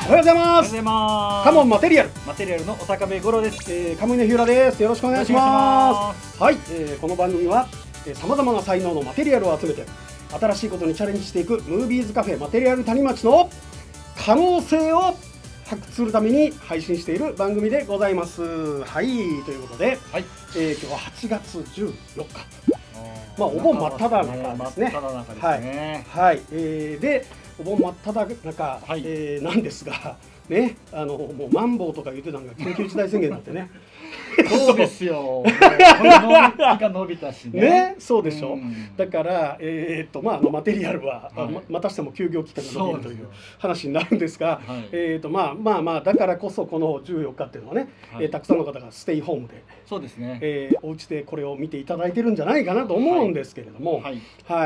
おはようございおはようごます。 ざいます。 カモンマテリアル、 マテリアルのお坂部五郎です。 カムイの日浦です。よろしくお願いします。はい、この番組はさまざまな才能のマテリアルを集めて新しいことにチャレンジしていくムービーズカフェマテリアル谷町の可能性を発掘するために配信している番組でございます。はい、ということで、 はい。 今日は8月14日。まあお盆真っ只中ですね。 真っ只中ですね。 はい、でお盆真っ只中、 はい、 なんですがね、もうマンボウとか言ってたのが緊急事態宣言になってね。 そうですよ。もうこの日が伸びたしね。 ね、そうでしょ。 うん、 だからまあマテリアルは、 はい、 またしても休業期間が伸びるというそうですよ話になるんですが、 はい、 まあだからこそこの14日っていうのはね、 はい、 たくさんの方がステイホームで、 そうですね。 お家でこれを見ていただいてるんじゃないかなと思うんですけれども、 はい、 はい、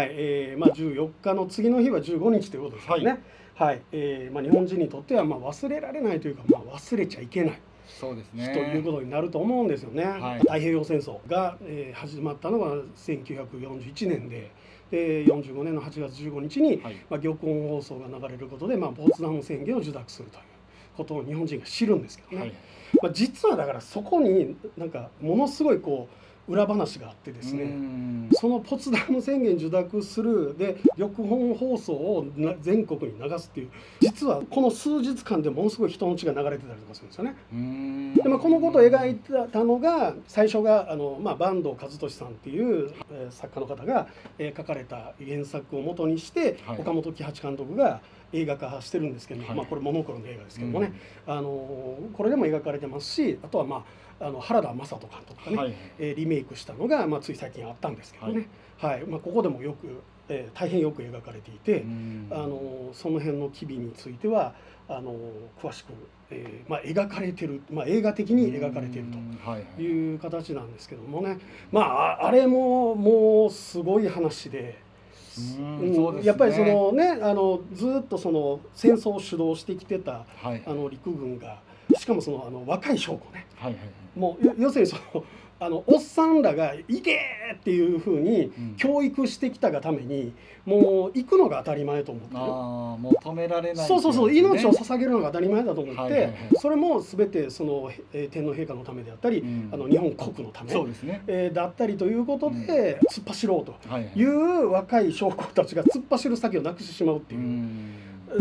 まあ14日の次の日は15日ということですからね。はい、まあ日本人にとってはまあ忘れられないというか、まあ忘れちゃいけない。 そうですね。 ということになると思うんですよね。 はい、 太平洋戦争が、始まったのが1941年で、45年の8月15日に、 はい、 まあ、玉音放送が流れることで、まあ、ポツダム宣言を受諾するということを日本人が知るんですけどね。はい、まあ、実はだからそこになんかものすごいこう裏話があってですね、そのポツダム宣言受諾するで玉音放送を全国に流すっていう、実はこの数日間でものすごい人の血が流れてたりとかするんですよね。で、まあ、このことを描いたのが最初がまあ、坂東和俊さんっていう作家の方が書かれた原作をもとにして、はい、岡本喜八監督が映画化してるんですけども、はい、まあ、これモノクロの映画ですけどもね、これでも描かれてますし、あとはまあ原田雅人監督がね、はい、リメイクしたのが、まあ、つい最近あったんですけどね、はい、はい、まあ、ここでもよく、大変よく描かれていて、その辺の機微については詳しく、まあ、描かれてる、まあ、映画的に描かれているという形なんですけどもね、まああれももうすごい話で。やっぱりそのね、ずっとその戦争を主導してきてた、はい、陸軍が、しかもその若い将校ね、はいはいはい、もう要するにそのおっさんらが行けっていうふうに教育してきたがために、もう行くのが当たり前と思ってる。 もう止められない、ね、 そう命を捧げるのが当たり前だと思って、はいはいはい、それも全てその天皇陛下のためであったり、日本国のため、そうですね、だったりということで、突っ走ろうという若い将校たちが突っ走る先をなくしてしまうっていう。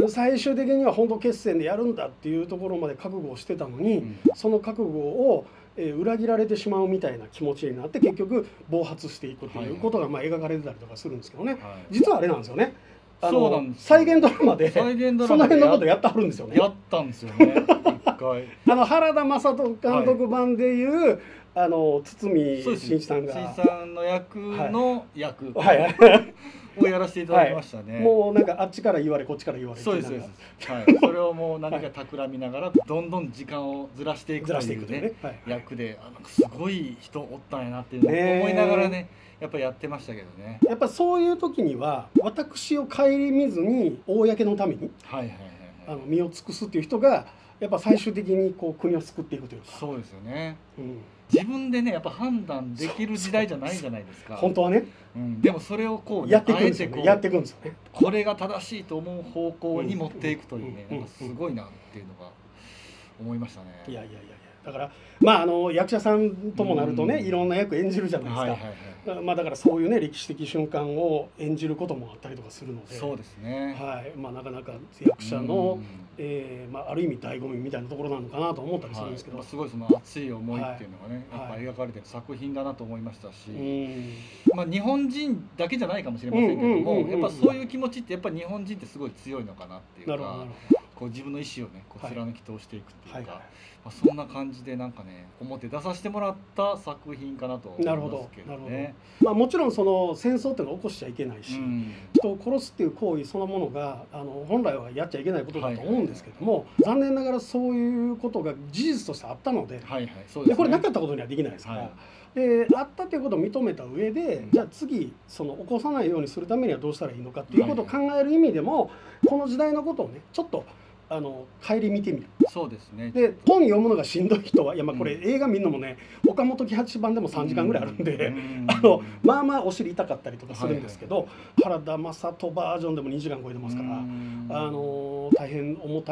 最終的には本土決戦でやるんだっていうところまで覚悟をしてたのに、その覚悟を裏切られてしまうみたいな気持ちになって、結局暴発していくということがまあ描かれてたりとかするんですけどね、はい、実はあれなんですよね、再現ドラマでその辺のことやってはるんですよね。 やったんですよね一回原田雅人監督版でいう、堤真一さんが真一さんの役の役、 はいはいをやらせていただきましたね、 はい、もうなんかあっちから言われこっちから言われそうですそうです、はい、それをもう何か企みながらどんどん時間をずらしていくというね、役でなんかすごい人おったんやなっていうのを思いながらね、やっぱやってましたけどね。 やっぱそういう時には私を顧みずに公のために身を尽くすっていう人がやっぱ最終的にこう国を救っていくというか。 そうですよね、自分でねやっぱ判断できる時代じゃないじゃないですか本当はね、 でもそれをこうやっていくんですよね、やっていくんですよね。 これが正しいと思う方向に持っていくというね、なんかすごいなっていうのが思いましたね。 いやだからまあ役者さんともなるとね、いろんな役演じるじゃないですか。まあだからそういうね歴史的瞬間を演じることもあったりとかするので、 そうですね、 はい、まあなかなか役者のまあある意味醍醐味みたいなところなのかなと思ったりするんですけど、 すごいその熱い思いっていうのがね、やっぱ描かれてる作品だなと思いましたし、まあ日本人だけじゃないかもしれませんけども、やっぱそういう気持ちってやっぱ日本人ってすごい強いのかなっていうか、こう自分の意思をねこう貫き通していくっていうか、そんな感じでなんかね表出させてもらった作品かなと思いますけどね。 まあもちろんその戦争っていうのを起こしちゃいけないし、人を殺すっていう行為そのものが本来はやっちゃいけないことだと思うんですけども、残念ながらそういうことが事実としてあったので、これなかったことにはできないですから。であったということを認めた上で、じゃあ次その起こさないようにするためにはどうしたらいいのかっていうことを考える意味でも、この時代のことをねちょっと顧みてみる。 そうですね。 で本読むのがしんどい人は、いやまあこれ映画見るのもね、岡本喜八版でも3時間ぐらいあるんで、まあまあお尻痛かったりとかするんですけど、原田雅人バージョンでも2時間超えてますから、大変重たい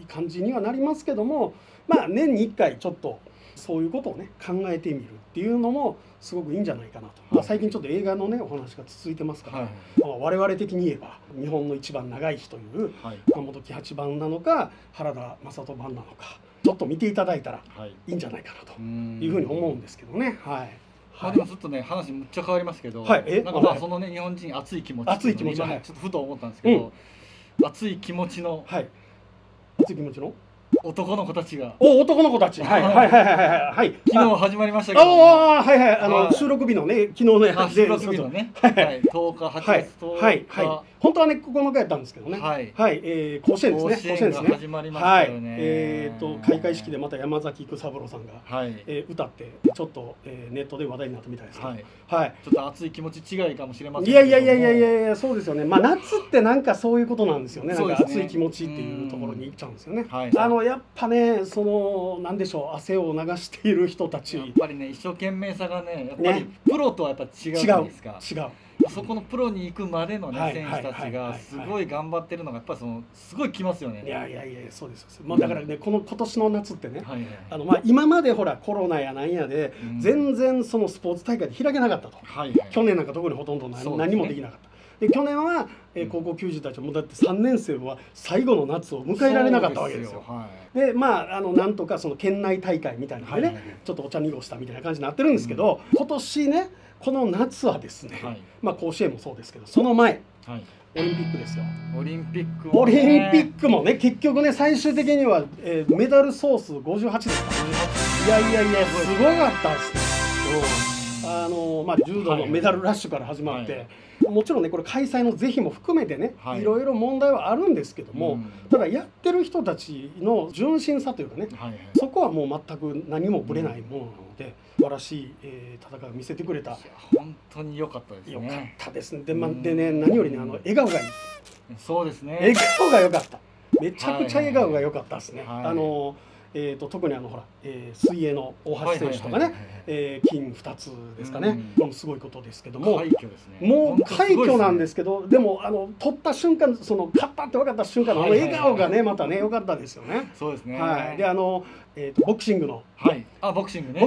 感じにはなりますけども、まあ年に1回ちょっとそういうことをね考えてみるっていうのもすごくいいんじゃないかなと、まあ、最近ちょっと映画のねお話が続いてますから、はい、まあ、我々的に言えば日本の一番長い日という、はい、本木八番なのか原田雅人版なのかちょっと見ていただいたらいいんじゃないかなというふうに思うんですけどね。はい。 まあでもずっとね話むっちゃ変わりますけど、はい、なんかまあそのね日本人熱い気持ち、 熱い気持ち、 今ねちょっとふと思ったんですけど、熱い気持ちの、 はい、熱い気持ちの男の子たちが、 男の子たち、はいはいはいはいはい、 昨日始まりましたけど、 はいはい、収録日のね昨日のやつで、 収録日のね、はい、10日8月10日、はいはい、本当はね9日やったんですけどね、はいはい、甲子園ですね、甲子園ですね、 始まりましたよね。 開会式でまた山崎育三郎さんが歌ってちょっとネットで話題になったみたいです。はいはい、 ちょっと熱い気持ち違いかもしれませんけど、いやそうですよね。まあ夏ってなんかそういうことなんですよね。なんか熱い気持ちっていうところに行っちゃうんですよね。やっぱね、そのなんでしょう、汗を流している人たち、 やっぱりね一生懸命さがね、やっぱりプロとはやっぱ違うじゃないですか。 違う。 そこのプロに行くまでのね選手たちがすごい頑張ってるのがやっぱりすごいきますよね。 いやそうです。まあだからね今年の夏ってね、まあ今までほらコロナやなんやで全然そのスポーツ大会で開けなかったと。去年なんか特にほとんど何もできなかった。で去年は高校球児たちもだって3年生は最後の夏を迎えられなかったわけですよ。でまあなんとかその県内大会みたいなのでねちょっとお茶濁したみたいな感じになってるんですけど、今年ねこの夏はですね、まあ甲子園もそうですけどその前、オリンピックですよ。 オリンピックもね結局ね最終的にはメダル総数58ですか。いやすごかったですね。まあ柔道のメダルラッシュから始まって。もちろんねこれ開催の是非も含めてね、いろいろ問題はあるんですけども、ただやってる人たちの純真さというかね、そこはもう全く何もぶれないものなので素晴らしい戦いを見せてくれた。 本当に良かったですね。 良かったですね。でね何よりね笑顔がいい。 そうですね。 笑顔が良かった。めちゃくちゃ笑顔が良かったですね。特にほら、水泳の大橋選手とかね金2つですかね、これもすごいことですけども、もう快挙なんですけど、でも取った瞬間その勝ったって分かった瞬間の笑顔がねまたね良かったですよね。 そうですね。 はい。でボクシングのボクシングね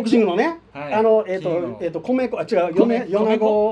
米子違う米子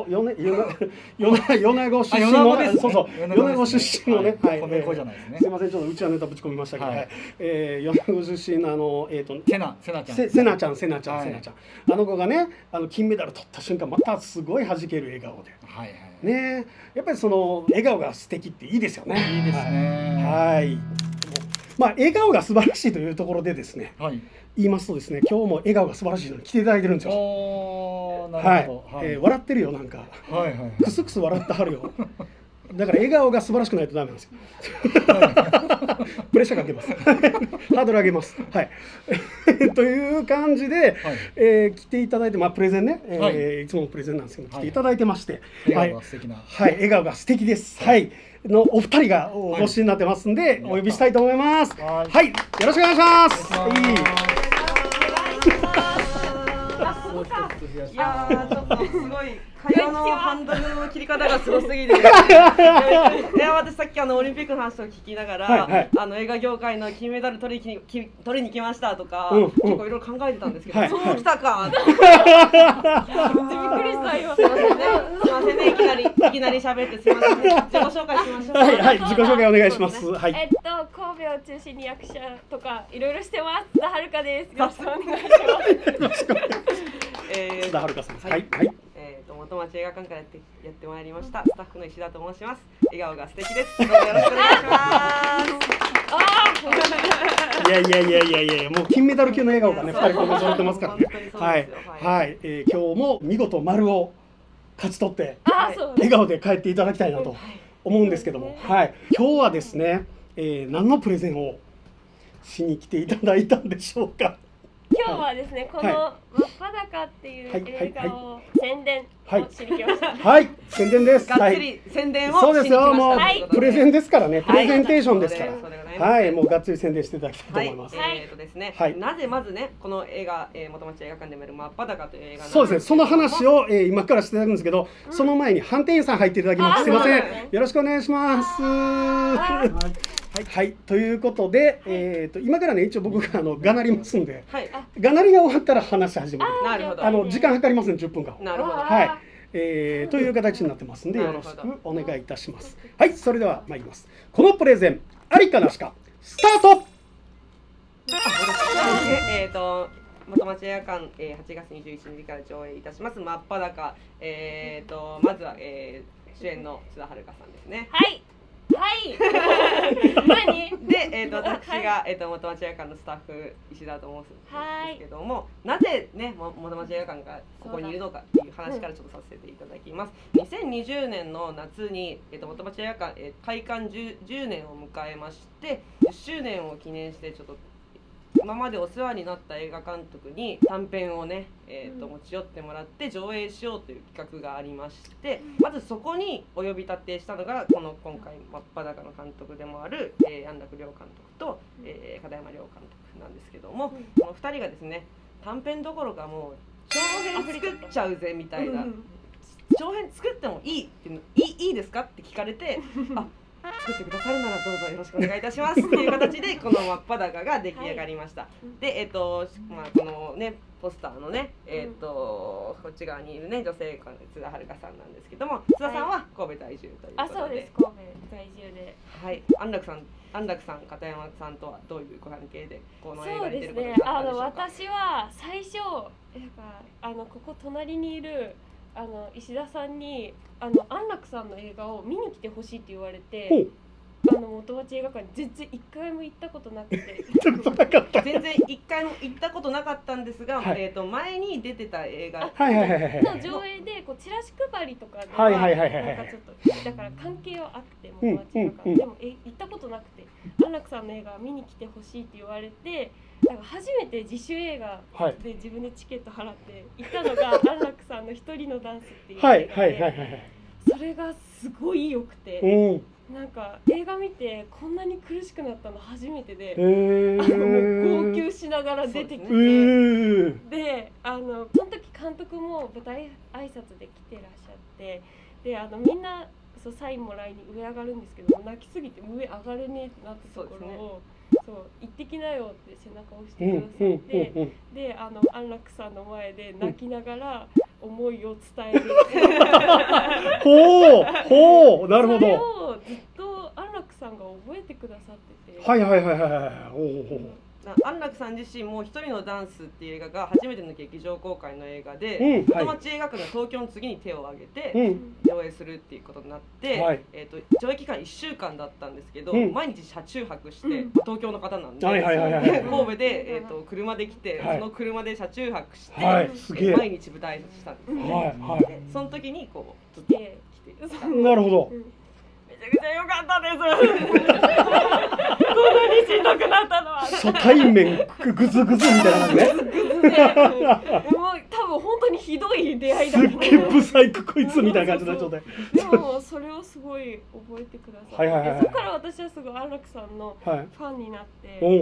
出身のそうそう米子出身のね米子じゃないですね。 すいませんちょっとうちはネタぶち込みましたけど、米子出身のセナちゃんあの子がね金メダル取った瞬間またすごい弾ける笑顔でね、やっぱりその笑顔が素敵っていいですよね。 いいですね。 はい。まあ笑顔が素晴らしいというところでですね、言いますとですね、今日も笑顔が素晴らしいのに来ていただいてるんですよ。笑ってるよなんか、クスクス笑ってはるよ。だから笑顔が素晴らしくないとダメなんですよ。プレッシャーかけます。ハードル上げます。はい。という感じで、来ていただいて、まあプレゼンね、いつものプレゼンなんですけど来ていただいてまして、 笑顔が素敵な、 笑顔が素敵です。はい。のお二人がお越しになってますんで、お呼びしたいと思います。はい。よろしくお願いします。 いやーちょっとすごい会話のハンドルの切り方がすごすぎて、私さっきオリンピックの話を聞きながら、映画業界の金メダル取りに来ましたとか、結構いろいろ考えてたんですけど、そうきたかって。びっくりした今。すいませんね、いきなり喋ってすいませんね。自己紹介しましょう。 はい、自己紹介お願いします。はい。 神戸を中心に役者とかいろいろしてます。津田遥です。よろしくお願いします。 よろしくお願いします。津田遥さん。はい。 元町映画館からやってまいりましたスタッフの石田と申します。笑顔が素敵です。どうぞよろしくお願いします。もう金メダル級の笑顔がね2人とも揃ってますからね。はい。今日も見事丸を勝ち取って笑顔で帰っていただきたいなと思うんですけども、はい。今日はですね、何のプレゼンをしに来ていただいたんでしょうか。 今日はですね、この真っ裸っていう映画を宣伝をしに来ました。 はい、宣伝です。 がっつり宣伝をしに来ました。そうですよ、もうプレゼンですからね、プレゼンテーションですから。はい、もうがっつり宣伝していただきたいと思います。 ですね、なぜまずね、この映画元町映画館で見る真っ裸という映画、 そうですね、その話を今からしていただくんですけど、その前に飯店員さん入っていただきます。すいません、よろしくお願いします。はい。 はい、ということで、今からね一応僕ががなりますんで、がなりが終わったら話し始める。 なるほど。 時間計りません、10分間。 なるほど。 はい。という形になってますんで、よろしくお願いいたします。はい、それでは参ります。このプレゼンありかなしかスタート。 元町映画館、8月21日から上映いたします真っ裸。まずは、主演の津田遥さんですね。 はい何で、私が、元町映画館のスタッフ石田と申すんですけども、なぜね元町映画館がここにいるのかっていう話からちょっとさせていただきます。2020年の夏に、元町映画館、開館 10年を迎えまして、10周年を記念してちょっと今までお世話になった映画監督に短編をね、持ち寄ってもらって上映しようという企画がありまして、まずそこにお呼び立てしたのが今回真っ裸の監督でもある、安楽亮監督と、片山亮監督なんですけども、この2人がですね短編どころかもう長編作っちゃうぜみたいな、長編作ってもいいっていいですかって聞かれて作ってくださるならどうぞよろしくお願いいたしますっていう形でこの真っ裸が出来上がりました。でこのねポスターのねこっち側にいるね女性津田遥さんなんですけども、津田さんは神戸在住ということで。 そうです、神戸在住で。 はい。安楽さん片山さんとはどういうご関係でこの映画に出ることになったんでしょうか。 私は最初ここ隣にいる石田さんに安楽さんの映画を見に来てほしいって言われて、元町映画館に全然1回も行ったことなくて全然1回も行ったことなかったんですが、前に出てた映画の上映でチラシ配りとかではなんかちょっとだから関係はあって元町映画館でも行ったことなくて、安楽さんの映画見に来てほしいって言われて。だから初めて自主映画で自分でチケット払って行ったのが安楽さんの一人のダンスっていう映画で、それがすごい良くて、なんか映画見てこんなに苦しくなったの初めてで、もう号泣しながら出てきて、でその時監督も舞台挨拶で来てらっしゃって、でみんなサインもらいに上上がるんですけど、泣きすぎて上上がれねえってなったところを。行ってきなよって背中を押してくださって、で安楽さんの前で泣きながら思いを伝えるほうなるほど。それをずっと安楽さんが覚えてくださってて、 安楽さん自身も一人のダンスっていう映画が初めての劇場公開の映画で、元町映画館が東京の次に手を挙げて上映するっていうことになって、上映期間1週間だったんですけど、毎日車中泊して、東京の方なんで神戸で車で来て、その車で車中泊して毎日舞台したんですね。その時にずっと来て。 なるほど。 めちゃくちゃ良かったです。こんなにしんどくなったのは。 初対面グズグズみたいなのね。 もう多分本当にひどい出会いだった。 すっげえブサイクこいつみたいな感じになっちゃって。 でもそれをすごい覚えてくださって、そこから私はすごい安楽さんのファンになって、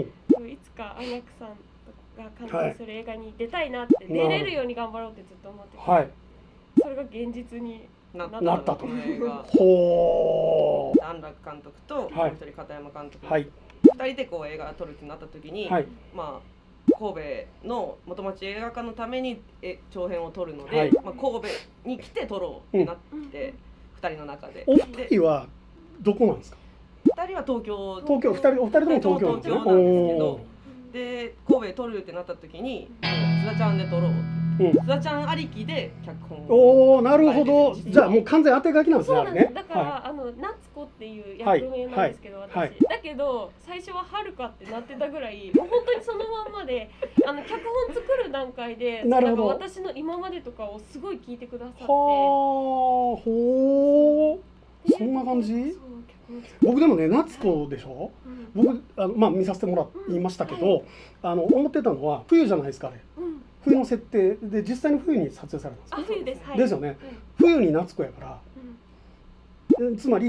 いつか安楽さんが監督する映画に出たいなって、出れるように頑張ろうってずっと思ってて、それが現実に。 なったという映画。安楽監督ともう一人片山監督、2人で映画を撮るってなった時に、神戸の元町映画館のために長編を撮るので、神戸に来て撮ろうってなって、2人の中で。 お二人はどこなんですか ？2人は東京。 お二人とも東京なんですけど、で神戸で撮るってなった時に津田ちゃんで撮ろうって。津田ちゃんありきで脚本なるほど。じゃあもう完全当て書きなんですね。 そうなんです。だから夏子っていう役名なんですけど、私だけど最初ははるかってなってたぐらい、もう本当にそのまんまで脚本作る段階でなんか私の今までとかをすごい聞いてくださって、そんな感じ？僕でもね夏子でしょ。僕見させてもらいましたけど、思ってたのは冬じゃないですかあれ。冬の設定で実際に冬に撮影されたんですか？ 冬です。 ですよね。冬に夏子やから、つまり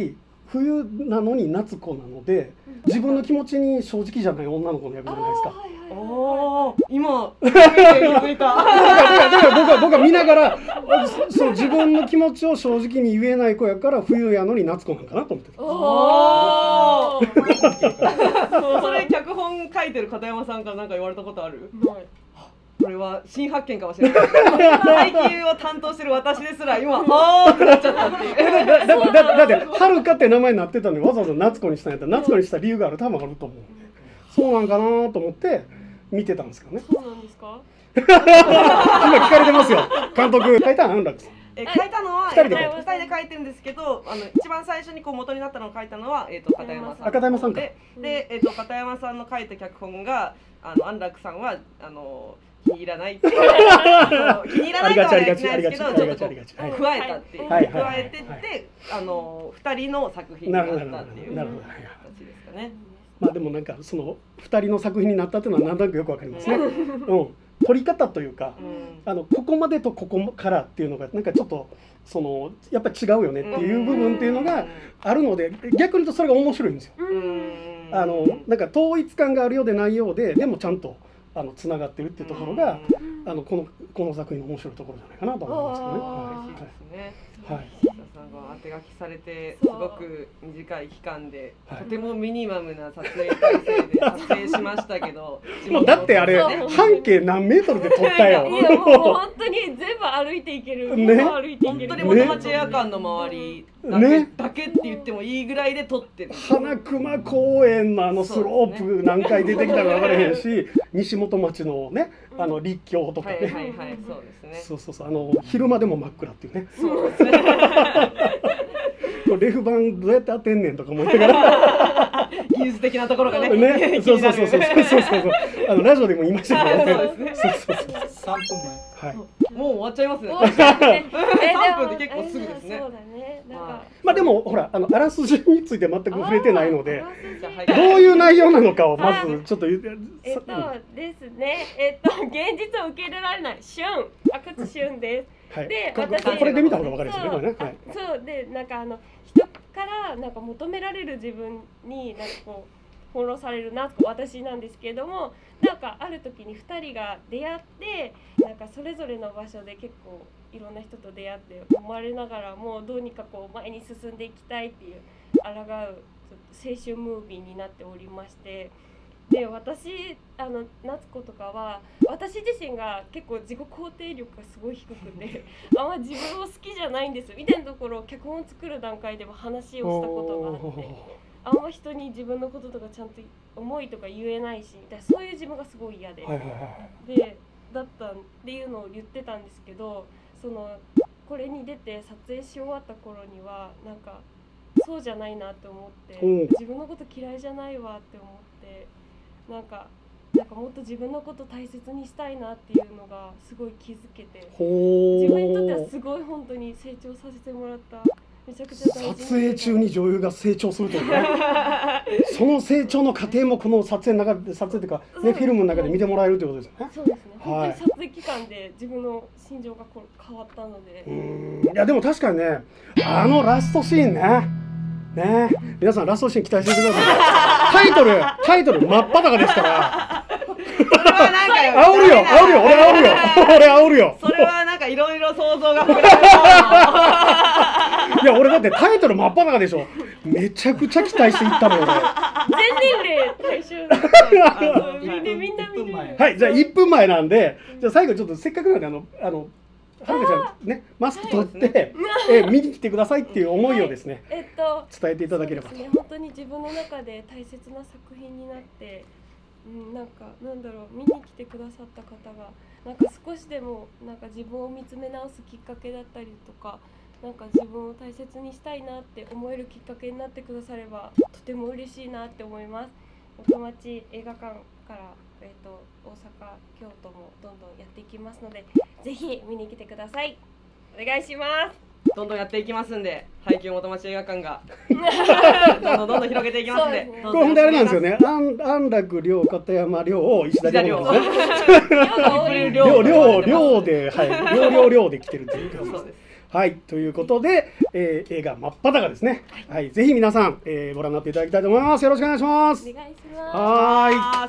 冬なのに夏子なので、自分の気持ちに正直じゃない女の子の役じゃないですか。 おお、今気づいた。 だから僕は見ながら、そう自分の気持ちを正直に言えない子やから冬やのに夏子なんかなと思ってた。 おお。それ脚本書いてる片山さんから何か言われたことある？これは新発見かもしれない。配給を担当してる私ですら今あーってなっちゃったっていう。 だってはるかって名前になってたのにわざわざ夏子にしたんやったら、夏子にした理由がある、多分あると思うんで、そうなんかなと思って見てたんですけどね。 そうなんですか？ 今聞かれてますよ。監督書いたん安楽さん。 書いたのは 2人で書いてるんですけど、一番最初にこう元になったのを書いたのは片山さん。 片山さんか。 で片山さんの書いた脚本が安楽さんは気に入らないって気に入らないとは言ってないですけど、ちょっと加えたっていう、加えてって2人の作品になったっていう形ですかね。 まあでもなんかその2人の作品になったっていうのはなんとなくよくわかりますね。撮り方というか、ここまでとここからっていうのがなんかちょっとそのやっぱり違うよねっていう部分っていうのがあるので、逆に言うとそれが面白いんですよ。なんか統一感があるようでないようで、でもちゃんとつながってるっていうところがこの作品の面白いところじゃないかなと思いますけどね。はい。 さんが当て書きされてすごく短い期間でとてもミニマムな撮影体制で撮影しましたけど、 もうだってあれ半径何メートルで撮ったよ。 いやもう本当に全部歩いていける。 本当に元町映画館の周りだけって言ってもいいぐらいで撮ってる。 花熊公園のスロープ何回出てきたか分からへんし、西本町のね立教とかね。 そうですね。 そう昼間でも真っ暗っていうね。そうですね。レフ板どうやって当てんねんとか思ってから技術的なところがね。 そうラジオでも言いましたけどね。 3分前。 もう終わっちゃいますね。3分で結構すぐですね。 そうだね。 まあでもほらあらすじについて全く触れてないので、どういう内容なのかをまずちょっと言って。 ですね。現実を受け入れられない旬、阿久津旬です。で、 これで見た方が分かるですよね。 そうでなんか人からなんか求められる自分になんかこう翻弄されるなと私なんですけれども、なんかある時に2人が出会ってなんかそれぞれの場所で結構いろんな人と出会って思われながらもどうにかこう前に進んでいきたいっていう抗うちょっと青春ムービーになっておりまして。で私夏子とかは私自身が結構自己肯定力がすごい低くてあんま自分を好きじゃないんですみたいなところを脚本を作る段階でも話をしたことがあって、あんま人に自分のこととかちゃんと思いとか言えないしみたいな、そういう自分がすごい嫌で、だったっていうのを言ってたんですけど、これに出て撮影し終わった頃にはなんかそうじゃないなって思って自分のこと嫌いじゃないわって思って。なんかもっと自分のこと大切にしたいなっていうのがすごい気づけて、自分にとってはすごい本当に成長させてもらっためちゃくちゃ大事。 撮影中に女優が成長するというねその成長の過程もこの撮影の中で、撮影というか、ね、フィルムの中で見てもらえるということですよね。 そうですね、本当に撮影期間で自分の心情が変わったので。 いやでも確かにね、ラストシーンね、皆さんラストシーン期待してください。タイトル真っ裸ですから。煽るよ、俺煽るよ。 それはなんかいろいろ想像が膨らむ。 いや俺だってタイトル真っ裸でしょ。めちゃくちゃ期待していったのよ。 全年齢対象。みんな見る。 はい、じゃあ1分前なんで、じゃあ最後ちょっとせっかくなんではるかちゃんね、マスク取って見に来てくださいっていう思いをですね、伝えていただければと。 本当に自分の中で大切な作品になって、なんだろう、見に来てくださった方がなんか少しでもなんか自分を見つめ直すきっかけだったりとか、なんか自分を大切にしたいなって思えるきっかけになってくださればとても嬉しいなって思います。元町映画館から大阪、京都もどんどんやっていきますので、ぜひ見に来てください。お願いします。 どんどんやっていきますんで、配給元町映画館がどんどん広げていきますんで。 これ本当あれなんですよね。安楽亮、片山亮、石田亮ですね。亮で、はい、亮で来てるっていう。そうです。 はい、ということで、映画真っ裸ですね。はい、ぜひ皆さん、ご覧になっていただきたいと思います。よろしくお願いします。 お願いします。 はい。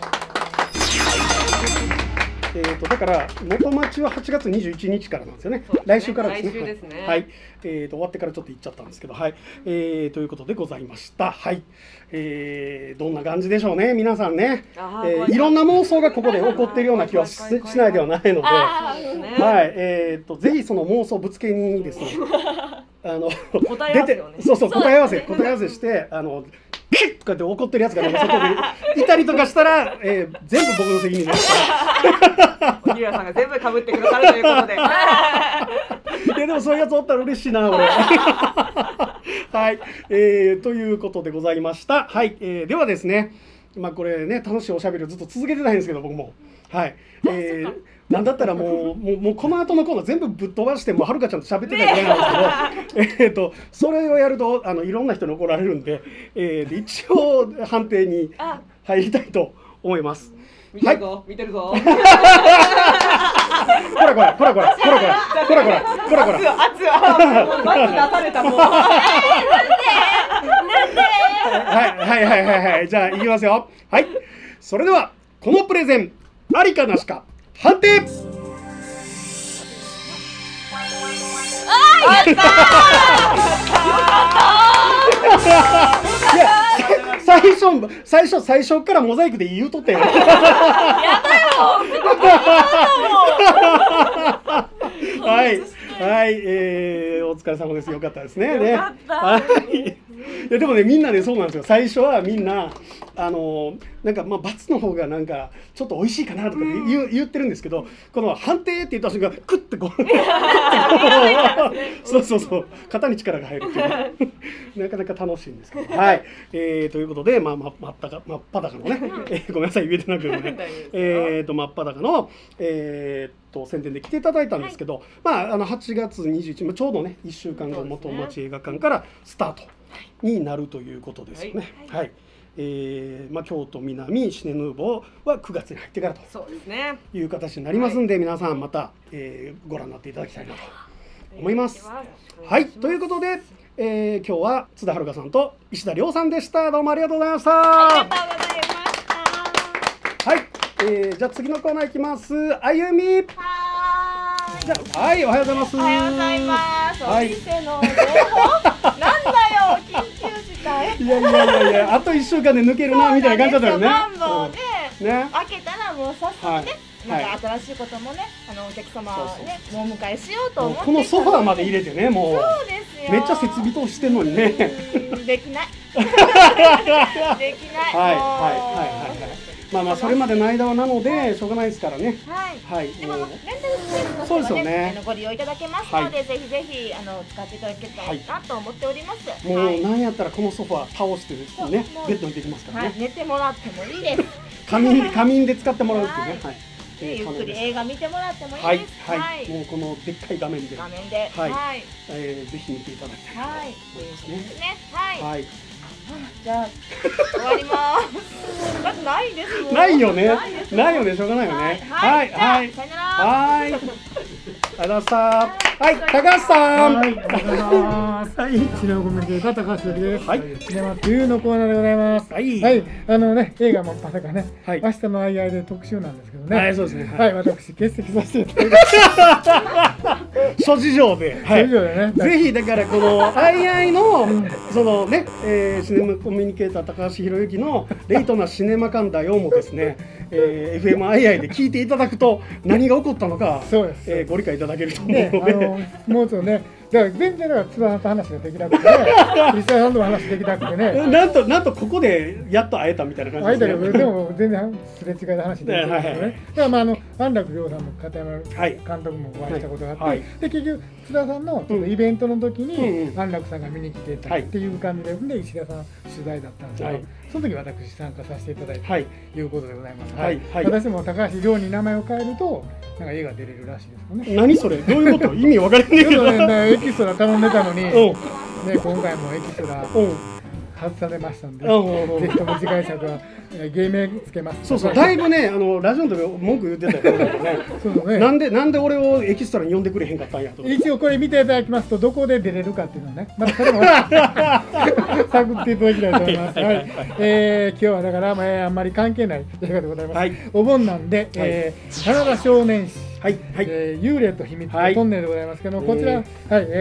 だから元町は8月21日からなんですよね。来週からですね。 来週ですね。 はい。終わってからちょっと行っちゃったんですけど、はい。ということでございました。はい。どんな感じでしょうね、皆さんね。いろんな妄想がここで起こっているような気はしないではないので、はい。ぜひその妄想ぶつけにですね、出て、そうそう、答え合わせしてキッとかって怒ってるやつがなんか外でいたりとかしたら、全部僕の責任です。 荻浦さんが全部被ってくださるということで。 いやでもそういうやつおったら嬉しいな俺。はい、ということでございました。はい、ではですね、まあこれね楽しいおしゃべりをずっと続けてたいんですけど僕も、はい、なんだったらもうこの後のコーナー全部ぶっ飛ばしてもうはるかちゃんと喋ってたぐらいなんですけど、それをやるといろんな人に怒られるんで、一応判定に入りたいと思います。 見てるぞ、見てるぞ。 こらこらこらこらこらこらこらこらこら。 熱い。バツ出されたもん。なんで。 はいじゃあいきますよ。はい。それではこのプレゼンありかなしか判定。 やったー。 いや最初からモザイクで言うとったよ。やだよ。はい、お疲れ様です。よかったですね。 よかった。 はい。いやでもねみんなねそうなんですよ。最初はみんななんかバツの方がなんかちょっと美味しいかなとか言ってるんですけど、この判定って言った瞬間クッてこうそう肩に力が入るっていうなかなか楽しいんですけど、はい、ということで真っ裸のね、ごめんなさい言えてなくてね真っ裸の宣伝で来ていただいたんですけど、8月21日ちょうどね1週間後元町映画館からスタートになるということですよね。はい。京都南シネヌーボーは9月に入ってからという形になりますんで、皆さんまた、ご覧になっていただきたいなと思います。はい、ということで、今日は津田遥さんと石田亮さんでした。どうもありがとうございました。 ありがとうございました。 はい、じゃあ次のコーナーいきます。あゆみ。じゃあはい、おはようございます。 おはようございます。お店の情報。なんだよ、緊急事態。 いや、あと1週間で抜けるなみたいな感じだったよね。 マンボウで開けたらもう早速ね、なんか新しいこともね、お客様をね、お迎えしようと思って。 このソファーまで入れてね、もう。 そうですよ。 めっちゃ設備投資してんのにね。 できない。できない。 それまでの間はなのでしょうがないですからね。 はい。でもレンタルスペースの方はね、ご利用いただけますので、ぜひぜひ使っていただけたらなと思っております。 もうなんやったらこのソファー倒してですね、ベッドにできますからね。 寝てもらってもいいです。 仮眠で使ってもらうっていうね。 ゆっくり映画見てもらってもいいです。 はい。もうこのでっかい画面で。 はい。 ぜひ見ていただきたいと思いますね。 はい。じゃあ終わります。だってないですもん。 ないよね。ないよね。しょうがないよね。はい。 さよなら。 はい。ありがとうございました。はい、高橋さん。 はい、おはようございます。はい、シネマコミュニケーター高橋です。はい、シネマ2のコーナーでございます。はい、映画もまさかね、明日の相合いで特集なんですけどね。 はい、そうですね。 はい、私欠席させていただきました。 諸事情で。 諸事情でね。 ぜひだからこの相合いのそのね、シネマコミュニケーター高橋博之のレイトなシネマ館だよもですね、FM 相合いで聞いていただくと何が起こったのか、ご理解いただけると思うので。 もうちょっとね、だから全然津田さんと話ができなくてね、石田さんとも話できなくてね、 なんとここでやっと会えたみたいな感じですね。 会えたけど、でも全然すれ違いで話できないけどね。だから安楽亮さんも片山監督もお会いしたことがあって、で結局津田さんのイベントの時に安楽さんが見に来てたっていう感じで、石田さん取材だったんですけど、その時私参加させていただいたということでございます。私も高橋亮に名前を変えるとなんか映画出れるらしいですよね。 何それ、どういうこと、意味分からないけど。 エキストラ頼んでたのに、ね、今回もエキストラ外されましたんで、ぜひとも次回作は芸名つけます。 そうそう、だいぶねラジオの時文句言ってたよね。そうね。なんで俺をエキストラに呼んでくれへんかったんやと。 一応これ見ていただきますとどこで出れるかっていうのはね、またそれも探っていただきたいと思います。はい。今日はだからあんまり関係ない映画でございます。お盆なんで花田少年誌幽霊と秘密のトンネルでございますけど、こちら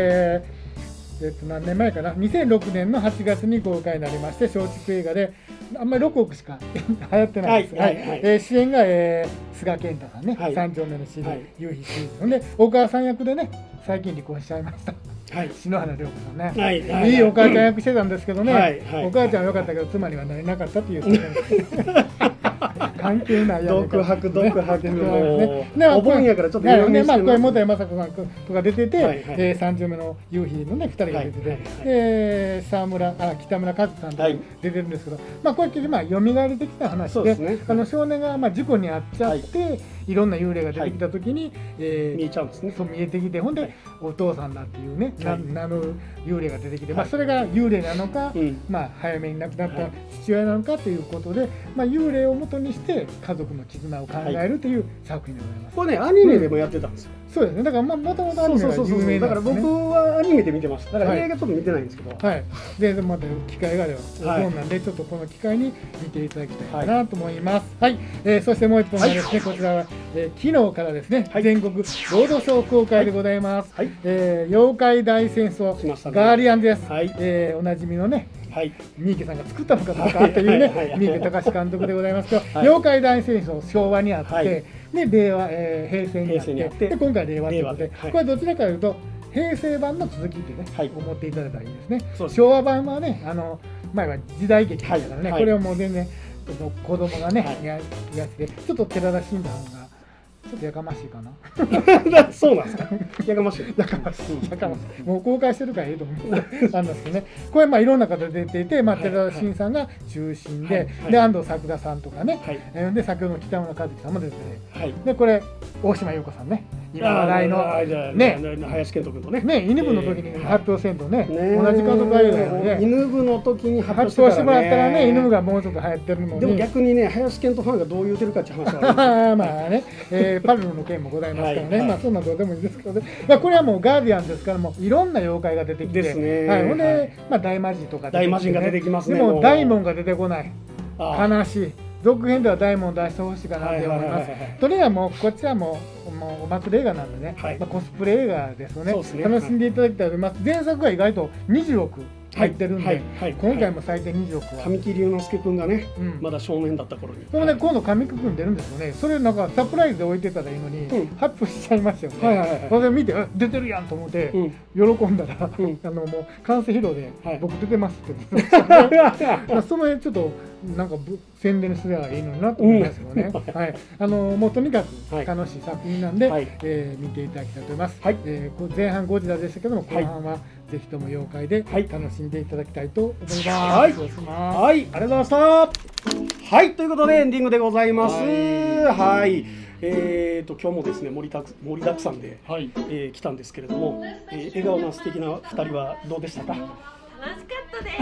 何年前かな、2006年の8月に公開になりまして、松竹映画であんまり6億しか流行ってないです。主演が菅健太さんね、3丁目のシーズン、夕日シーズンでお母さん役でね、最近離婚しちゃいました。篠原涼子さんね、いいお母ちゃん役してたんですけどね、お母ちゃんは良かったけど妻にはなれなかったっていう関係ないや独白お盆やからちょっとこれ本谷雅子さんとか出てて、3丁目の夕日のね2人が出てて、北村和樹さんと出てるんですけど、こうやって蘇りてきた話で、少年が事故に遭っちゃっていろんな幽霊が出てきた時に見えちゃうんですね。 そう見えてきて、ほんでお父さんだっていうね名の幽霊が出てきて、それが幽霊なのか早めに亡くなった父親なのかということで、幽霊をもとにして家族の絆を考えるという作品でございます。 これねアニメでもやってたんですよ。 そうですね。だからもともとアニメが有名だから僕はアニメで見てました。だから映画ちょっと見てないんですけど。 でまた機会があればそうなんで、ちょっとこの機会に見ていただきたいかなと思います。はい。そしてもう一本がですね、こちらは昨日からですね、全国ロードショー公開でございます。妖怪大戦争ガーディアンです。おなじみのね。三池さんが作ったのかどうかっていうね、三池隆監督でございますけど、妖怪大戦争昭和にあって、令和平成にあって、で今回令和ということで、これどちらかというと平成版の続きってね、思っていただいたらいいですね。昭和版はね、前は時代劇だからね、これをもう全然子供がねやってちょっと寺田真さんがちょっとやかましいかな。 そうなんですか。やかましい。 もう公開してるからいいと思うんですけどね。これいろんな方出ていて、寺田真さんが中心で、安藤サクラさんとかね、で先ほどの北村和樹さんも出てて、でこれ大島優子さんね、今話題のね林遣都君とね、 犬部の時に発表せんとね、同じ監督がいるので、 犬部の時に発表してもらったらね、犬部がもうちょっと流行ってるのに、 でも逆にね林遣都ファンがどう言うてるかって話はまあね、パルルの件もございますからね、そんなどうでもいいですけどね、これはもうガーディアンですから、もういろんな妖怪が出てきて、ほんで大魔神とか大魔神が出てきますね。 でも大門が出てこない、悲しい。続編では大門出してほしいかなと思います。とりあえずもうこちらもお祭り映画なんでね、コスプレ映画ですよね。楽しんでいただきたいと思います。前作が意外と20億入ってるんで、今回も最低20億は。 神木隆之介君がね、まだ少年だった頃に。 でもね、今度神木君出るんですよね。それなんかサプライズで置いてたらいいのに、発表しちゃいましたよね。それで見て出てるやんと思って喜んだら、もう完成披露で僕出てますって言ってました。その辺ちょっとなんか宣伝すればいいのになと思いますよね。もうとにかく楽しい作品なんで見ていただきたいと思います。前半ゴジラでしたけども、後半はぜひとも妖怪で楽しんでいただきたいと思います。 はい、ありがとうございました。はい、ということでエンディングでございます。はい。今日もですね盛りだくさんで来たんですけれども、笑顔な素敵な2人はどうでしたか？ 楽し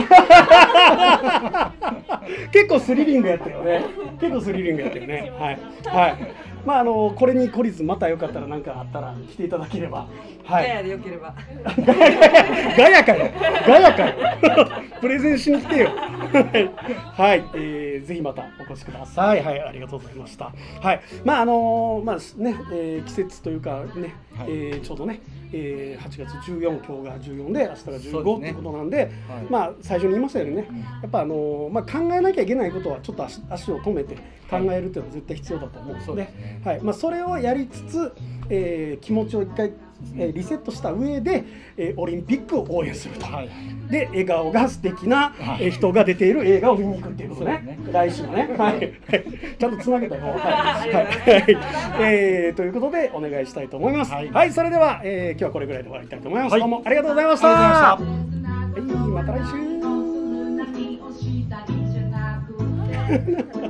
かったです。 結構スリリングやったよね。はい。まあこれに懲りずまたよかったら何かあったら来ていただければ。 ガヤでよければ。 ガヤかよ。プレゼンしに来てよ。はい。ぜひまたお越しください。はい、ありがとうございました。はい。まあね、季節というかね、ちょうどね。8月14、今日が14で明日が15ってことなんで、まあ最初に言いましたようにね、やっぱ考えなきゃいけないことはちょっと足を止めて考えるっていうのは絶対必要だと思うので、それをやりつつ、気持ちを一回リセットした上でオリンピックを応援すると、で笑顔が素敵な人が出ている映画を見に行くっていうことね、来週はね、ちゃんとつなげたよ。ということでお願いしたいと思います。はい、それでは今日はこれぐらいで終わりたいと思います。どうもありがとうございました。はい、また来週。